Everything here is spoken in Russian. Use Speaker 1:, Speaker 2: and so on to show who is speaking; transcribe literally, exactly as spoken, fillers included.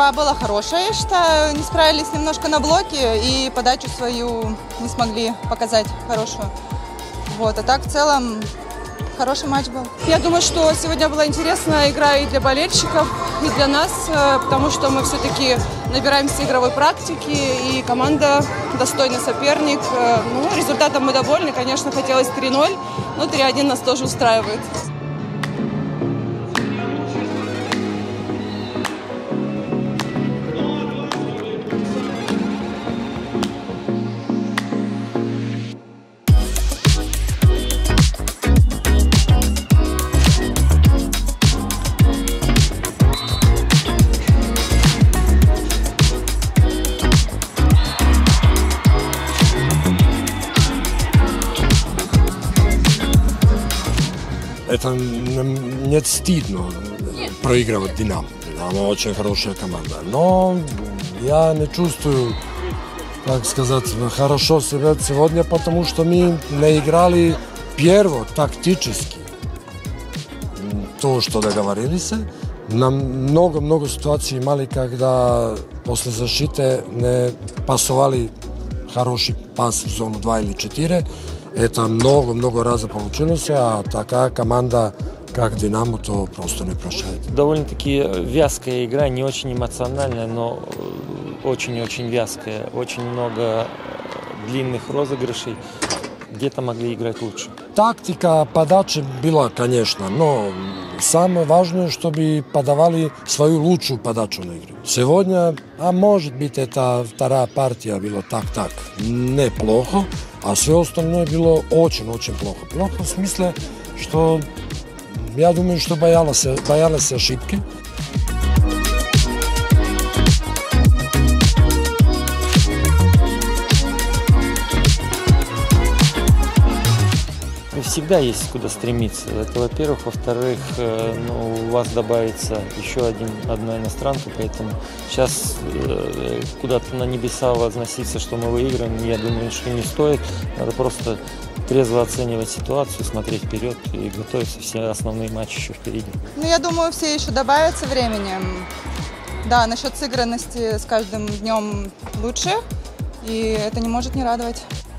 Speaker 1: борьба была хорошая, я считаю. Не справились немножко на блоке и подачу свою не смогли показать хорошую. Вот. А так в целом хороший матч был.
Speaker 2: Я думаю, что сегодня была интересная игра и для болельщиков, и для нас, потому что мы все-таки набираемся игровой практики, и команда достойный соперник. Ну, результатом мы довольны. Конечно, хотелось три ноль, но три один нас тоже устраивает.
Speaker 3: Это не стыдно проигрывать «Динамо». «Динамо» очень хорошая команда. Но я не чувствую, так сказать, хорошо себя сегодня, потому что мы не играли первое тактически. То, что договорились. Нам много-много ситуаций имали, когда после защиты не пасовали хороший пас в зону два или четыре. Это много-много раз получилось, а такая команда, как «Динамо», то просто не прощает.
Speaker 4: Довольно-таки вязкая игра, не очень эмоциональная, но очень-очень вязкая. Очень много длинных розыгрышей. Где-то могли играть лучше.
Speaker 3: Тактика подачи была, конечно, но самое важное, чтобы подавали свою лучшую подачу на игру. Сегодня, а может быть, это вторая партия была так-так, неплохо, а все остальное было очень-очень плохо. Плохо в смысле, что я думаю, что боялась, боялась ошибки.
Speaker 4: Всегда есть куда стремиться. Это, во-первых. Во-вторых, ну, у вас добавится еще один, одна иностранка, поэтому сейчас э, куда-то на небеса возноситься, что мы выиграем, я думаю, что не стоит. Надо просто трезво оценивать ситуацию, смотреть вперед и готовиться, все основные матчи еще впереди.
Speaker 1: Ну, я думаю, все еще добавятся временем. Да, насчет сыгранности с каждым днем лучше, и это не может не радовать.